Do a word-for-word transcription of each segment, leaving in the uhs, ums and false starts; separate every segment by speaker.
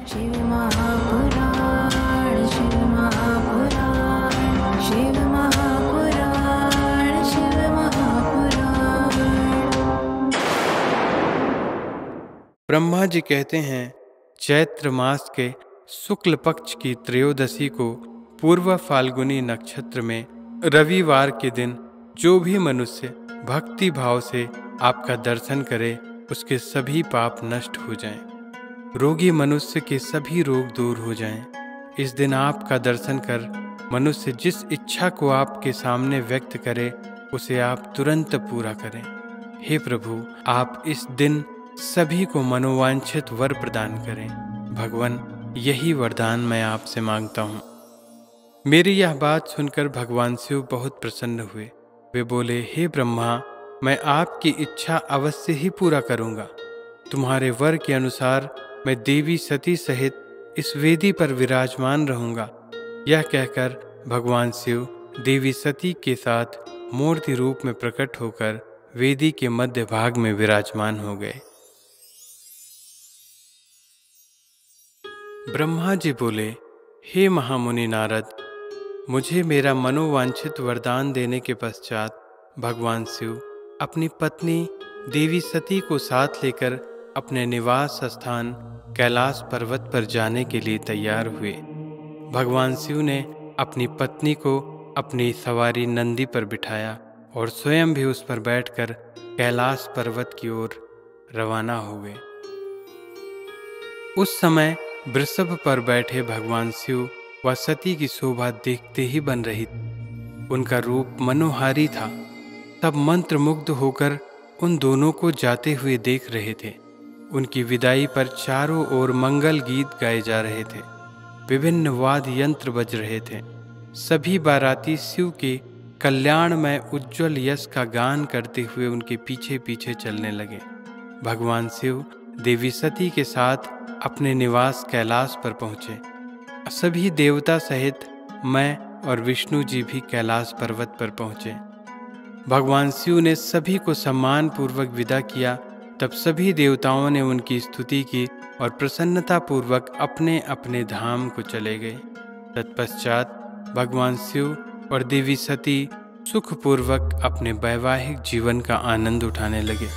Speaker 1: शिव महापुराण शिव महापुराण शिव महापुराण शिव महापुराण।
Speaker 2: ब्रह्मा जी कहते हैं, चैत्र मास के शुक्ल पक्ष की त्रयोदशी को पूर्व फाल्गुनी नक्षत्र में रविवार के दिन जो भी मनुष्य भक्ति भाव से आपका दर्शन करे उसके सभी पाप नष्ट हो जाएं, रोगी मनुष्य के सभी रोग दूर हो जाएं। इस दिन आपका दर्शन कर मनुष्य जिस इच्छा को आपके सामने व्यक्त करे उसे आप तुरंत पूरा करें। हे प्रभु, आप इस दिन सभी को मनोवांछित वर प्रदान करें। भगवान, यही वरदान मैं आपसे मांगता हूँ। मेरी यह बात सुनकर भगवान शिव बहुत प्रसन्न हुए। वे बोले, हे ब्रह्मा, मैं आपकी इच्छा अवश्य ही पूरा करूँगा। तुम्हारे वर के अनुसार मैं देवी सती सहित इस वेदी पर विराजमान रहूँगा। यह कहकर भगवान शिव देवी सती के साथ मूर्ति रूप में प्रकट होकर वेदी के मध्य भाग में विराजमान हो गए। ब्रह्मा जी बोले, हे महामुनि नारद, मुझे मेरा मनोवांछित वरदान देने के पश्चात भगवान शिव अपनी पत्नी देवी सती को साथ लेकर अपने निवास स्थान कैलाश पर्वत पर जाने के लिए तैयार हुए। भगवान शिव ने अपनी पत्नी को अपनी सवारी नंदी पर बिठाया और स्वयं भी उस पर बैठकर कैलाश पर्वत की ओर रवाना हो गए। उस समय वृषभ पर बैठे भगवान शिव व सती की शोभा देखते ही बन रही। उनका रूप मनोहारी था। सब मंत्र मुग्ध होकर उन दोनों को जाते हुए देख रहे थे। उनकी विदाई पर चारों ओर मंगल गीत गाए जा रहे थे। विभिन्न वाद्य यंत्र बज रहे थे। सभी बाराती शिव के कल्याणमय उज्ज्वल यश का गान करते हुए उनके पीछे पीछे चलने लगे। भगवान शिव देवी सती के साथ अपने निवास कैलाश पर पहुँचे। सभी देवता सहित मैं और विष्णु जी भी कैलाश पर्वत पर पहुँचे। भगवान शिव ने सभी को सम्मान पूर्वक विदा किया। तब सभी देवताओं ने उनकी स्तुति की और प्रसन्नता पूर्वक अपने अपने धाम को चले गए। तत्पश्चात भगवान शिव और देवी सती सुखपूर्वक अपने वैवाहिक जीवन का आनंद उठाने लगे।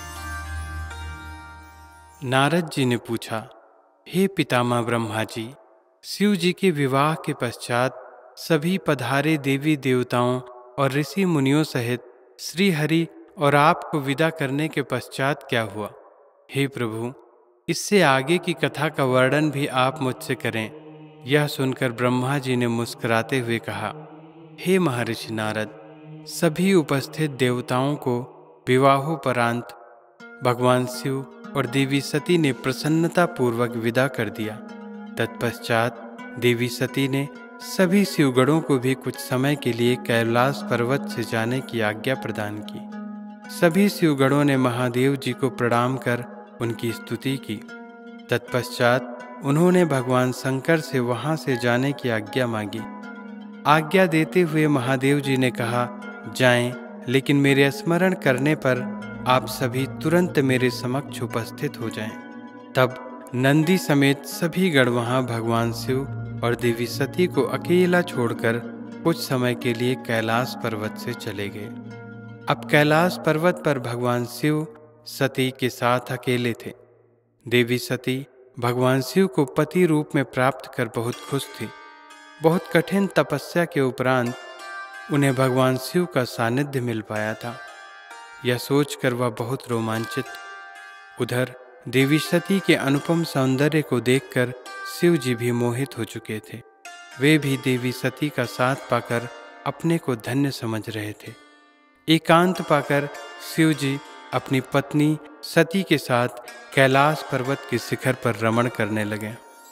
Speaker 2: नारद जी ने पूछा, हे पितामह ब्रह्मा जी, शिव जी के विवाह के पश्चात सभी पधारे देवी देवताओं और ऋषि मुनियों सहित श्री हरि और आपको विदा करने के पश्चात क्या हुआ? हे प्रभु, इससे आगे की कथा का वर्णन भी आप मुझसे करें। यह सुनकर ब्रह्मा जी ने मुस्कुराते हुए कहा, हे महर्षि नारद, सभी उपस्थित देवताओं को विवाहोपरांत भगवान शिव और देवी सती ने प्रसन्नता पूर्वक विदा कर दिया। तत्पश्चात देवी सती ने सभी शिवगणों को भी कुछ समय के लिए कैलाश पर्वत से जाने की आज्ञा प्रदान की। सभी शिवगणों ने महादेव जी को प्रणाम कर उनकी स्तुति की। तत्पश्चात उन्होंने भगवान शंकर से वहां से जाने की आज्ञा मांगी। आज्ञा देते हुए महादेव जी ने कहा, जाएं, लेकिन मेरे स्मरण करने पर आप सभी तुरंत मेरे समक्ष उपस्थित हो जाएं। तब नंदी समेत सभी गण वहां भगवान शिव और देवी सती को अकेला छोड़कर कुछ समय के लिए कैलाश पर्वत से चले गए। अब कैलाश पर्वत पर भगवान शिव सती के साथ अकेले थे। देवी सती भगवान शिव को पति रूप में प्राप्त कर बहुत खुश थी। बहुत कठिन तपस्या के उपरांत उन्हें भगवान शिव का सानिध्य मिल पाया था। यह सोचकर वह बहुत रोमांचित। उधर देवी सती के अनुपम सौंदर्य को देखकर शिव जी भी मोहित हो चुके थे। वे भी देवी सती का साथ पाकर अपने को धन्य समझ रहे थे। एकांत पाकर शिव जी अपनी पत्नी सती के साथ कैलाश पर्वत के शिखर पर रमण करने लगे।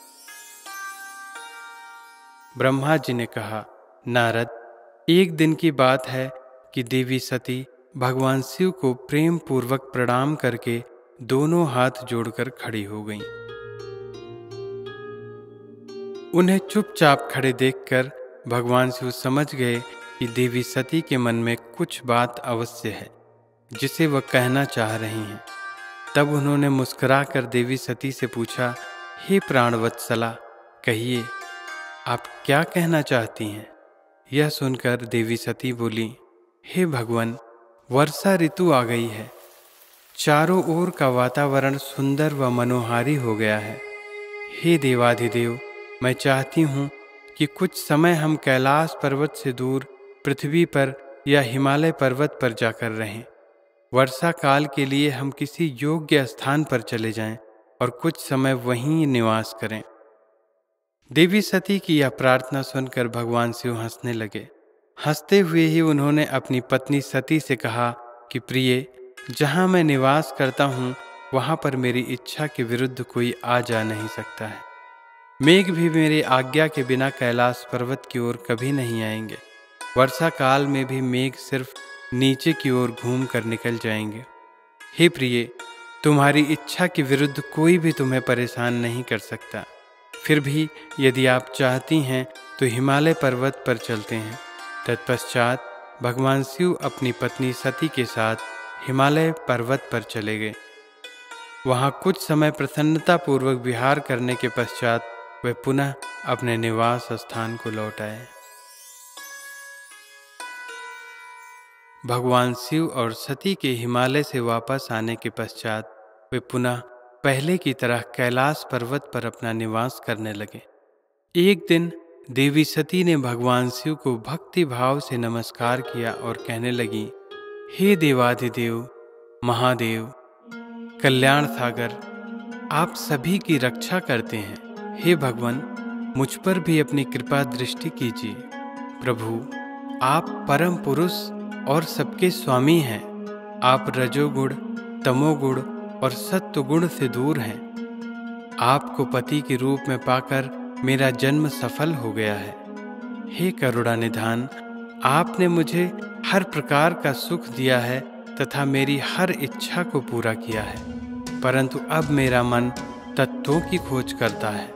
Speaker 2: ब्रह्मा जी ने कहा, नारद, एक दिन की बात है कि देवी सती भगवान शिव को प्रेम पूर्वक प्रणाम करके दोनों हाथ जोड़कर खड़ी हो गईं। उन्हें चुपचाप खड़े देखकर भगवान शिव समझ गए कि देवी सती के मन में कुछ बात अवश्य है जिसे वह कहना चाह रही हैं। तब उन्होंने मुस्कुराकर देवी सती से पूछा, हे प्राणवत्सला, कहिए आप क्या कहना चाहती हैं? यह सुनकर देवी सती बोली, हे भगवान, वर्षा ऋतु आ गई है। चारों ओर का वातावरण सुंदर व मनोहारी हो गया है। हे देवाधिदेव, मैं चाहती हूँ कि कुछ समय हम कैलाश पर्वत से दूर पृथ्वी पर या हिमालय पर्वत पर जाकर रहें। वर्षा काल के लिए हम किसी योग्य स्थान पर चले जाएं और कुछ समय वहीं निवास करें। देवी सती की यह प्रार्थना सुनकर भगवान शिव हंसने लगे। हंसते हुए ही उन्होंने अपनी पत्नी सती से कहा कि प्रिय, जहाँ मैं निवास करता हूँ वहाँ पर मेरी इच्छा के विरुद्ध कोई आ जा नहीं सकता है। मेघ भी मेरी आज्ञा के बिना कैलाश पर्वत की ओर कभी नहीं आएंगे। वर्षा काल में भी मेघ सिर्फ नीचे की ओर घूम कर निकल जाएंगे। हे प्रिय, तुम्हारी इच्छा के विरुद्ध कोई भी तुम्हें परेशान नहीं कर सकता। फिर भी यदि आप चाहती हैं तो हिमालय पर्वत पर चलते हैं। तत्पश्चात भगवान शिव अपनी पत्नी सती के साथ हिमालय पर्वत पर चले गए। वहाँ कुछ समय प्रसन्नतापूर्वक विहार करने के पश्चात वे पुनः अपने निवास स्थान को लौट आए। भगवान शिव और सती के हिमालय से वापस आने के पश्चात वे पुनः पहले की तरह कैलाश पर्वत पर अपना निवास करने लगे। एक दिन देवी सती ने भगवान शिव को भक्ति भाव से नमस्कार किया और कहने लगी, हे देवाधिदेव, महादेव, कल्याण सागर, आप सभी की रक्षा करते हैं। हे भगवान, मुझ पर भी अपनी कृपा दृष्टि कीजिए। प्रभु, आप परम पुरुष और सबके स्वामी हैं। आप रजोगुण, तमोगुण और सत्वगुण से दूर हैं। आपको पति के रूप में पाकर मेरा जन्म सफल हो गया है। हे करुणा निधान, आपने मुझे हर प्रकार का सुख दिया है तथा मेरी हर इच्छा को पूरा किया है, परंतु अब मेरा मन तत्वों की खोज करता है।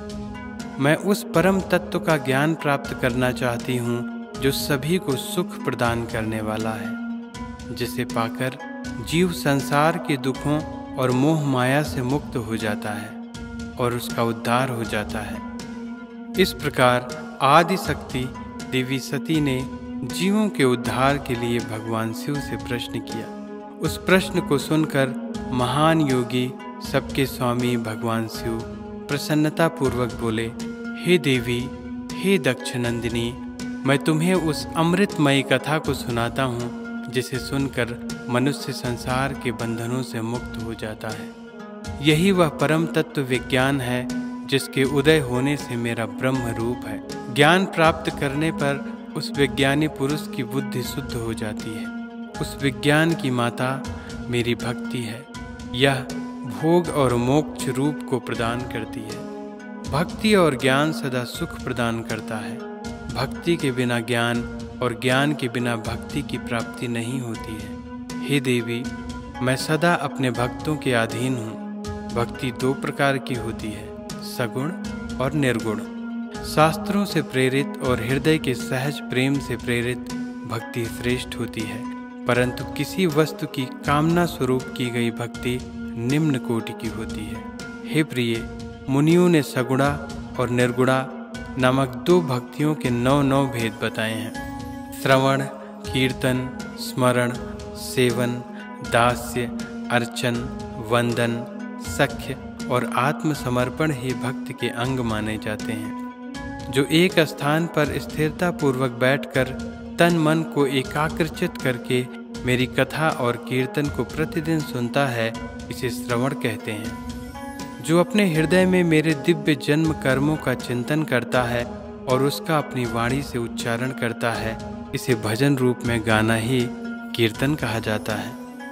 Speaker 2: मैं उस परम तत्व का ज्ञान प्राप्त करना चाहती हूँ जो सभी को सुख प्रदान करने वाला है, जिसे पाकर जीव संसार के दुखों और मोह माया से मुक्त हो जाता है और उसका उद्धार हो जाता है। इस प्रकार आदि शक्ति देवी सती ने जीवों के उद्धार के लिए भगवान शिव से प्रश्न किया। उस प्रश्न को सुनकर महान योगी, सबके स्वामी भगवान शिव प्रसन्नता पूर्वक बोले, हे देवी, हे दक्षनंदिनी, मैं तुम्हें उस अमृतमयी कथा को सुनाता हूँ जिसे सुनकर मनुष्य संसार के बंधनों से मुक्त हो जाता है। यही वह परम तत्व विज्ञान है जिसके उदय होने से मेरा ब्रह्म रूप है। ज्ञान प्राप्त करने पर उस विज्ञानी पुरुष की बुद्धि शुद्ध हो जाती है। उस विज्ञान की माता मेरी भक्ति है। यह भोग और मोक्ष रूप को प्रदान करती है। भक्ति और ज्ञान सदा सुख प्रदान करता है। भक्ति के बिना ज्ञान और ज्ञान के बिना भक्ति की प्राप्ति नहीं होती है। हे देवी, मैं सदा अपने भक्तों के अधीन हूँ। भक्ति दो प्रकार की होती है, सगुण और निर्गुण। शास्त्रों से प्रेरित और हृदय के सहज प्रेम से प्रेरित भक्ति श्रेष्ठ होती है, परंतु किसी वस्तु की कामना स्वरूप की गई भक्ति निम्न कोटि की होती है। हे प्रिय, मुनियों ने सगुणा और निर्गुणा नामक दो भक्तियों के नौ नौ भेद बताए हैं। श्रवण, कीर्तन, स्मरण, सेवन, दास्य, अर्चन, वंदन, सख्य और आत्मसमर्पण ही भक्ति के अंग माने जाते हैं। जो एक स्थान पर स्थिरता पूर्वक बैठकर तन मन को एकाग्रचित करके मेरी कथा और कीर्तन को प्रतिदिन सुनता है, इसे श्रवण कहते हैं। जो अपने हृदय में मेरे दिव्य जन्म कर्मों का चिंतन करता है और उसका अपनी वाणी से उच्चारण करता है, इसे भजन रूप में गाना ही कीर्तन कहा जाता है।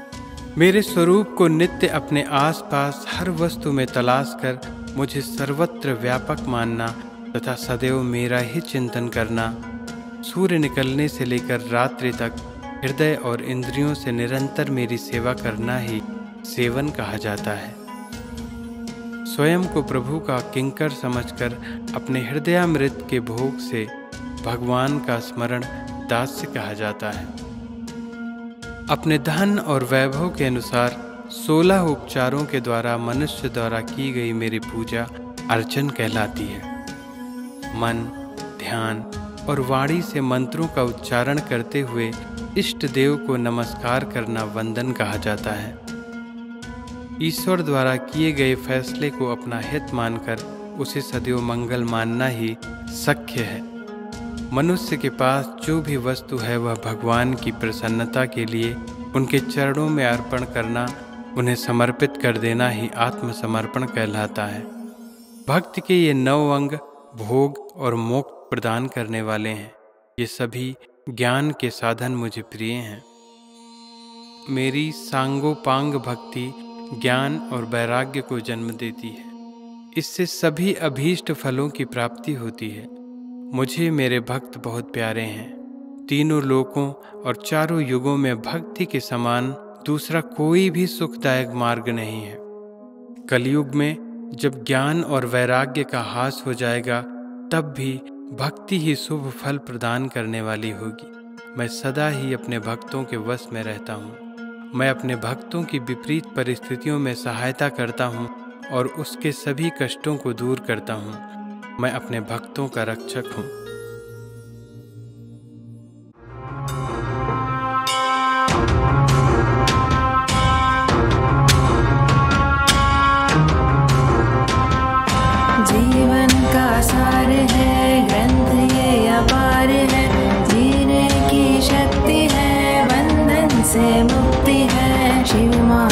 Speaker 2: मेरे स्वरूप को नित्य अपने आसपास हर वस्तु में तलाश कर मुझे सर्वत्र व्यापक मानना तथा सदैव मेरा ही चिंतन करना, सूर्य निकलने से लेकर रात्रि तक हृदय और इंद्रियों से निरंतर मेरी सेवा करना ही सेवन कहा जाता है। स्वयं को प्रभु का किंकर समझकर अपने हृदयामृत के भोग से भगवान का स्मरण दास्य कहा जाता है। अपने धन और वैभव के अनुसार सोलह उपचारों के द्वारा मनुष्य द्वारा की गई मेरी पूजा अर्चन कहलाती है। मन, ध्यान और वाणी से मंत्रों का उच्चारण करते हुए इष्ट देव को नमस्कार करना वंदन कहा जाता है। ईश्वर द्वारा किए गए फैसले को अपना हित मानकर उसे सदैव मंगल मानना ही सख्य है। मनुष्य के पास जो भी वस्तु है वह भगवान की प्रसन्नता के लिए उनके चरणों में अर्पण करना, उन्हें समर्पित कर देना ही आत्मसमर्पण कहलाता है। भक्ति के ये नौ अंग भोग और मोक्ष प्रदान करने वाले हैं। ये सभी ज्ञान के साधन मुझे प्रिय हैं। मेरी सांगोपांग भक्ति ज्ञान और वैराग्य को जन्म देती है। इससे सभी अभीष्ट फलों की प्राप्ति होती है। मुझे मेरे भक्त बहुत प्यारे हैं। तीनों लोकों और चारों युगों में भक्ति के समान दूसरा कोई भी सुखदायक मार्ग नहीं है। कलयुग में जब ज्ञान और वैराग्य का हास हो जाएगा, तब भी भक्ति ही शुभ फल प्रदान करने वाली होगी। मैं सदा ही अपने भक्तों के वश में रहता हूँ। मैं अपने भक्तों की विपरीत परिस्थितियों में सहायता करता हूँ और उसके सभी कष्टों को दूर करता हूँ। मैं अपने भक्तों का रक्षक हूँ।
Speaker 1: जीवन का सार है ग्रंथ ये अपार है, जीने की शक्ति है, बंधन से मुक्ति है। शिव